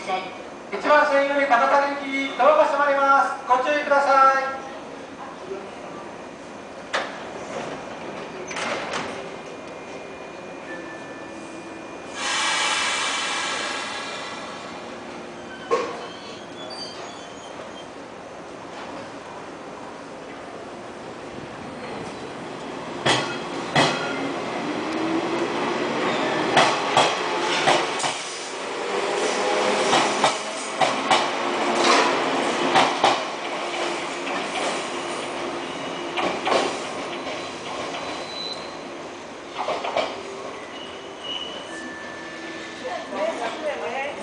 線。 1番線より高崎行きドアが閉まります。ご注意ください。 ね。